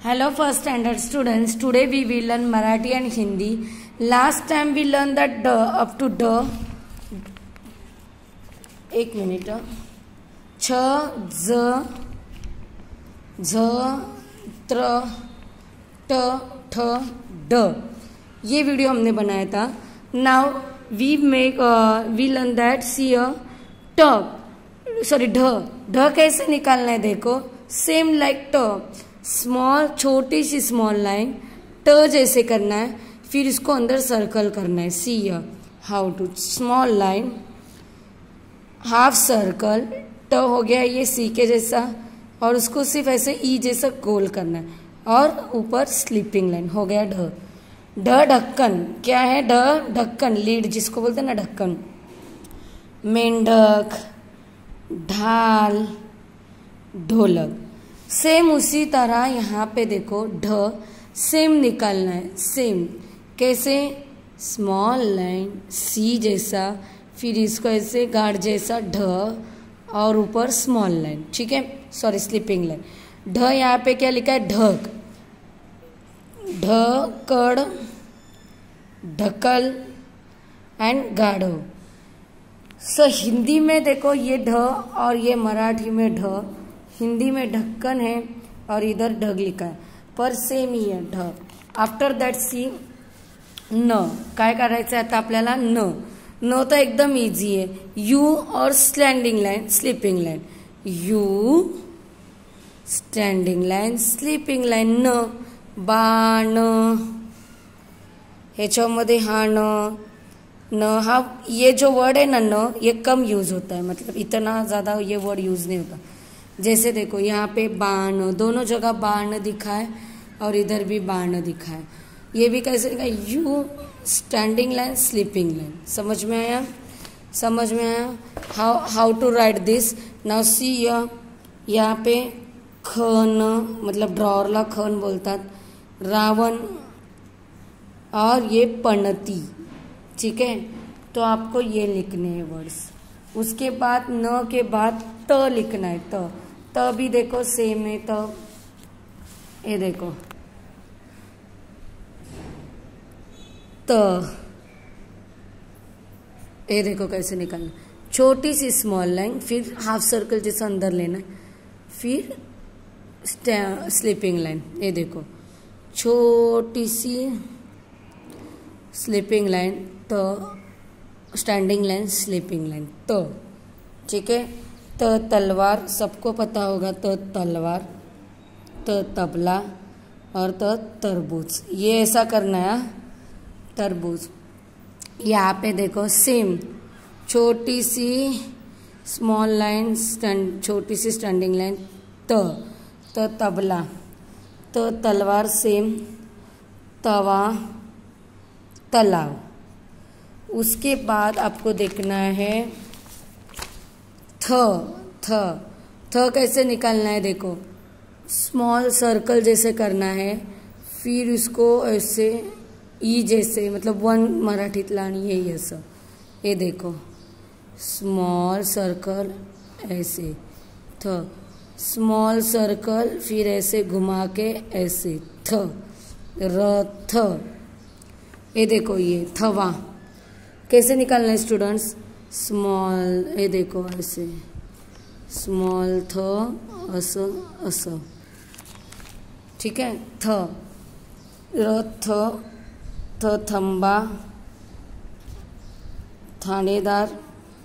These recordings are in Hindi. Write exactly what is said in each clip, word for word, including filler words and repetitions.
Hello first standard students, today we will learn Marathi and Hindi. Last time we learned that D up to D. एक मिनट. छ, ज, झ, त्र, ट, ठ, ड. ये वीडियो हमने बनाया था. Now we make uh, we learn that see a ट सॉरी ढ. ढ कैसे निकालना है देखो. सेम लाइक ट. स्मॉल छोटी सी स्मॉल लाइन ट जैसे करना है, फिर इसको अंदर सर्कल करना है. See how to small line half circle ट हो गया ये सी के जैसा, और उसको सिर्फ ऐसे ई जैसा गोल करना है, और ऊपर स्लीपिंग लाइन हो गया ढ. ढ ढक्कन क्या है. ढ ढक्कन लीड जिसको बोलते हैं ना ढक्कन. मेंढक, ढाल, ढोलक. सेम उसी तरह यहाँ पे देखो ढ सेम निकालना है. सेम कैसे. स्मॉल लाइन सी जैसा, फिर इसको ऐसे गार्ड जैसा ढ, और ऊपर स्मॉल लाइन. ठीक है, सॉरी स्लीपिंग लाइन. ढ यहाँ पे क्या लिखा है. ढक, ढकड़, ढकल एंड गाढ़ो. सो हिंदी में देखो ये ढ और ये मराठी में ढ. हिंदी में ढक्कन है और इधर ढग लिखा है, पर सेम ही है ढ. आफ्टर दॅट सी न. काय करायचं आता आपल्याला. न न तर एकदम इझी आहे. यू और standing line sleeping line. U standing line sleeping line. न बाण. ह्याच्यामध्ये हा न न हा ये जो वर्ड है ना न, ये कम यूज होता है. मतलब इतना ज़्यादा ये वर्ड यूज नहीं होता. जैसे देखो यहाँ पे बाण, दोनों जगह बाण दिखा है और इधर भी बाण दिखा है. ये भी कैसे लिखा. U standing line sleeping line. समझ में आया. समझ में आया. How how to write this. Now see यहाँ पे खन, मतलब ड्रॉवरला खन बोलतात. रावण और ये पणती. ठीक है, तो आपको ये लिखने हैं वर्ड्स. उसके बाद न के बाद त लिखना है. त त भी देखो सेम है. त ये देखो त. ये देखो कैसे निकालना. छोटी सी स्मॉल लाइन, फिर हाफ सर्कल जैसा अंदर लेना है, फिर स्लीपिंग लाइन. ये देखो छोटी सी स्लीपिंग लाइन त, स्टैंडिंग लाइन स्लीपिंग लाइन त. ठीक है. त तलवार सबको पता होगा. त तलवार, त तबला और त तरबूज. ये ऐसा करना है. तरबूज. यहाँ पे देखो सेम छोटी सी स्मॉल लाइन स्टैंड, छोटी सी स्टैंडिंग लाइन त. त तबला, त तलवार सेम. तवा, तालाब. उसके बाद आपको देखना है थ. थ थ कैसे निकालना है देखो. स्मॉल सर्कल जैसे करना है, फिर उसको ऐसे ई जैसे, मतलब वन मराठीतला आणि यही असं. ये देखो स्मॉल सर्कल ऐसे थ, स्मॉल सर्कल फिर ऐसे घुमा के ऐसे थ. र थ. ये देखो ये थवा कैसे निकालना है स्टूडेंट्स. स्मॉल, ये देखो ऐसे स्मॉल थ असं असं. ठीक है. थ र थ. थ थंबा, थानेदार,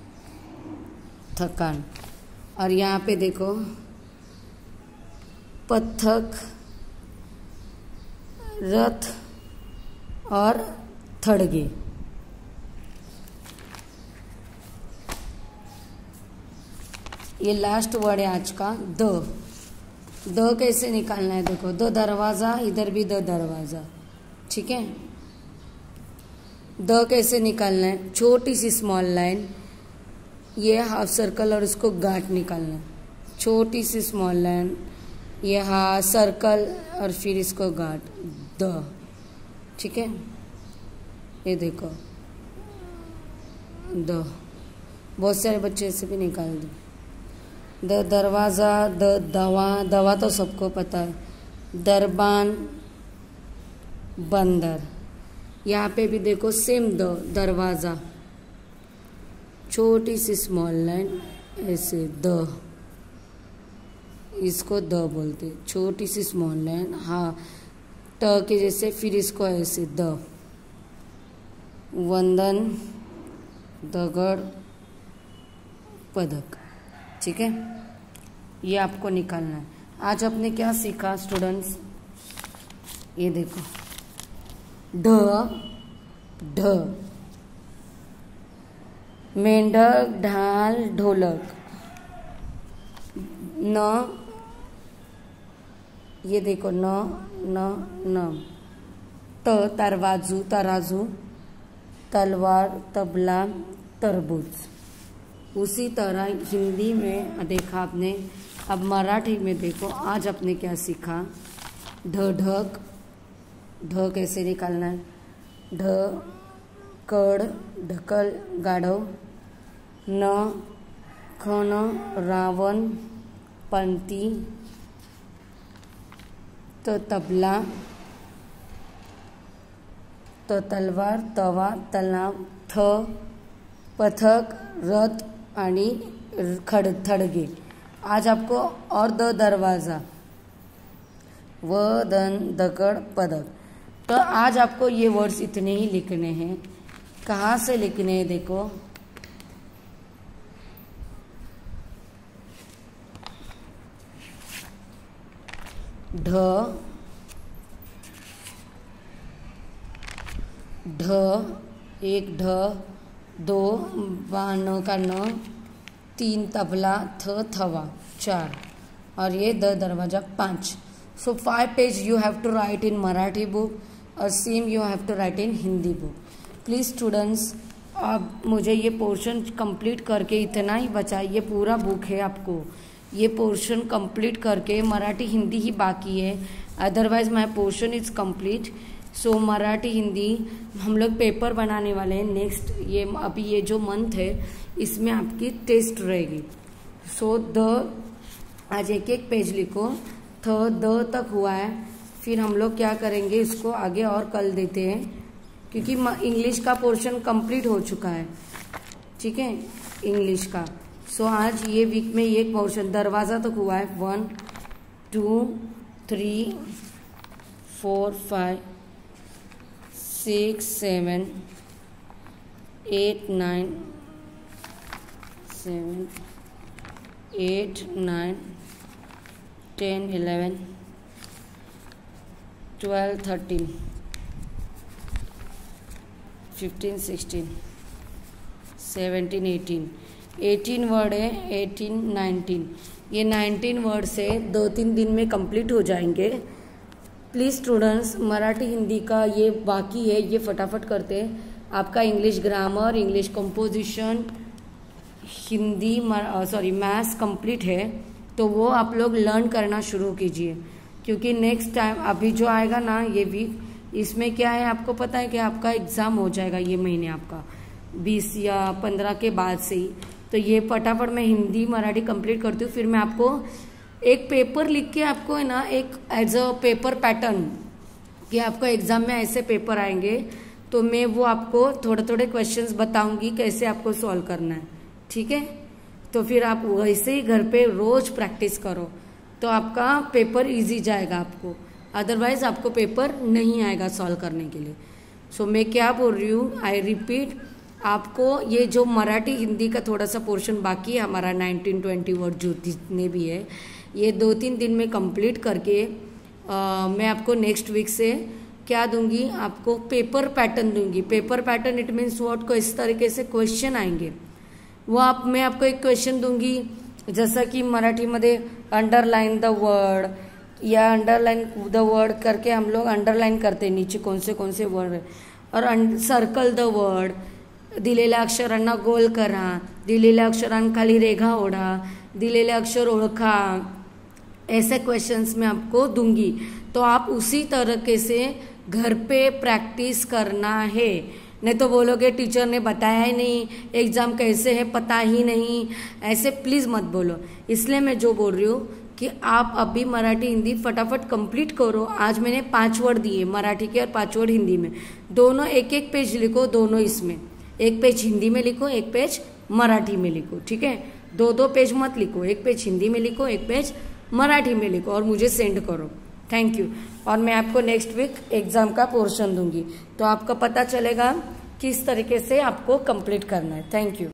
थकान. और यहाँ पे देखो पथक, रथ और थड़गे. ये लास्ट वर्ड है आज का. द. द कैसे निकालना है देखो. द दरवाजा, इधर भी द दरवाजा. ठीक है. द कैसे निकालना है. छोटी सी स्मॉल लाइन, ये हाफ सर्कल और इसको गांठ निकालना है. छोटी सी स्मॉल लाइन, ये हा सर्कल और फिर इसको गांठ. द. ठीक है. ये देखो द. बहुत सारे बच्चे ऐसे भी निकाल दो. द दरवाज़ा, द दवा, दवा तो सबको पता है. दरबान बंदर। यहाँ पे भी देखो सेम द, दरवाज़ा, छोटी सी स्मॉल लाइन ऐसे द, इसको द बोलते, छोटी सी स्मॉल लाइन, हाँ ट के जैसे, फिर इसको ऐसे द। वंदन, दगड़, पदक। ठीक है, ये आपको निकालना है। आज आपने क्या सीखा स्टूडेंट्स? ये देखो, ढ ढ, मेंढक, ढाल, ढोलक। न, ये देखो न न न। त, तरवाजू, तराजू, तलवार, तबला, तरबूज। उसी तरह हिंदी में देखा आपने, अब मराठी में देखो। आज आपने क्या सीखा? ढ ढक, ढ कैसे निकालना है? ढ कड़, ढकल, गाढव। न खन, रावण, पंती। त तबला, त तलवार, तवा, तलाव। थ पथक, रथ आणि खड थडगे। आज आपको और द दरवाज़ा, व दन, दगड़, पदक। तो आज आपको ये वर्ड्स इतने ही लिखने हैं। कहाँ से लिखने हैं देखो, ढ ढ, एक ढ, दो बाणों का न, तीन तबला, थ थवा, चार, और ये द दरवाजा पाँच। So five page you have to write in Marathi book और same you have to write in Hindi book. Please students, अब मुझे ये पोर्शन कंप्लीट करके, इतना ही बचा, ये पूरा बुक है, आपको ये पोर्शन कंप्लीट करके, मराठी हिंदी ही बाकी है, otherwise my portion is complete. So Marathi Hindi हम लोग पेपर बनाने वाले हैं नेक्स्ट, ये अभी ये जो मंथ है इसमें आपकी टेस्ट रहेगी। सो द, आज एक एक पेज लिखो, थ द तक हुआ है, फिर हम लोग क्या करेंगे, इसको आगे और कल देते हैं, क्योंकि इंग्लिश का पोर्शन कंप्लीट हो चुका है। ठीक है, इंग्लिश का। सो so, आज ये वीक में ये पोर्शन दरवाज़ा तक हुआ है। One two three four five six seven eight nine, seven eight nine ten eleven twelve thirteen fifteen sixteen seventeen eighteen, eighteen word है, एटीन नाइनटीन। ये नाइनटीन वर्ड से दो तीन दिन में कंप्लीट हो जाएंगे। प्लीज़ स्टूडेंट्स, मराठी हिंदी का ये बाकी है, ये फटाफट करते हैं। आपका English grammar, English composition, Hindi sorry maths complete है, तो वो आप लोग लर्न करना शुरू कीजिए, क्योंकि नेक्स्ट टाइम अभी जो आएगा ना ये वीक, इसमें क्या है आपको पता है कि आपका एग्ज़ाम हो जाएगा ये महीने, आपका बीस या पंद्रह के बाद से ही। तो ये फटाफट मैं हिंदी मराठी कंप्लीट करती हूँ, फिर मैं आपको एक पेपर लिख के आपको है ना, एक एज अ पेपर पैटर्न कि आपको एग्ज़ाम में ऐसे पेपर आएंगे, तो मैं वो आपको थोड़े थोड़े क्वेश्चंस बताऊंगी कैसे आपको सॉल्व करना है। ठीक है, तो फिर आप वैसे ही घर पे रोज प्रैक्टिस करो, तो आपका पेपर इजी जाएगा आपको, अदरवाइज आपको पेपर नहीं आएगा सॉल्व करने के लिए। सो so, मैं क्या बोल रही हूँ, आई रिपीट, आपको ये जो मराठी हिंदी का थोड़ा सा पोर्शन बाकी है हमारा, नाइनटीन ट्वेंटी वर्ड जो जितने भी है, ये दो तीन दिन में कंप्लीट करके आ, मैं आपको नेक्स्ट वीक से क्या दूंगी, आपको पेपर पैटर्न दूंगी। Paper pattern it means what, को इस तरीके से क्वेश्चन आएंगे, वो आप मैं आपको एक क्वेश्चन दूंगी, जैसा कि मराठी में अंडरलाइन द वर्ड, या अंडरलाइन द वर्ड करके हम लोग अंडरलाइन करते हैं नीचे कौन से कौन से वर्ड है, और सर्कल द वर्ड, दिलेल्या अक्षरांना गोल करा, दिलेल्या अक्षरांखाली रेघा ओढा, दिलेले अक्षर ओळखा, ऐसे क्वेश्चंस मैं आपको दूंगी। तो आप उसी तरीके से घर पे प्रैक्टिस करना है, नहीं तो बोलोगे टीचर ने बताया ही नहीं, एग्जाम कैसे है पता ही नहीं, ऐसे प्लीज़ मत बोलो। इसलिए मैं जो बोल रही हूँ कि आप अभी मराठी हिंदी फटाफट कंप्लीट करो। आज मैंने पांच वर्ड दिए मराठी के और पांच वर्ड हिंदी में, दोनों एक एक पेज लिखो, दोनों इसमें एक पेज हिंदी में लिखो, एक पेज मराठी में लिखो, ठीक है। दो दो पेज मत लिखो, एक पेज हिंदी में लिखो, एक पेज मराठी में लिखो और मुझे सेंड करो। Thank you. और मैं आपको नेक्स्ट वीक एग्जाम का पोर्शन दूंगी, तो आपको पता चलेगा किस तरीके से आपको कंप्लीट करना है। Thank you.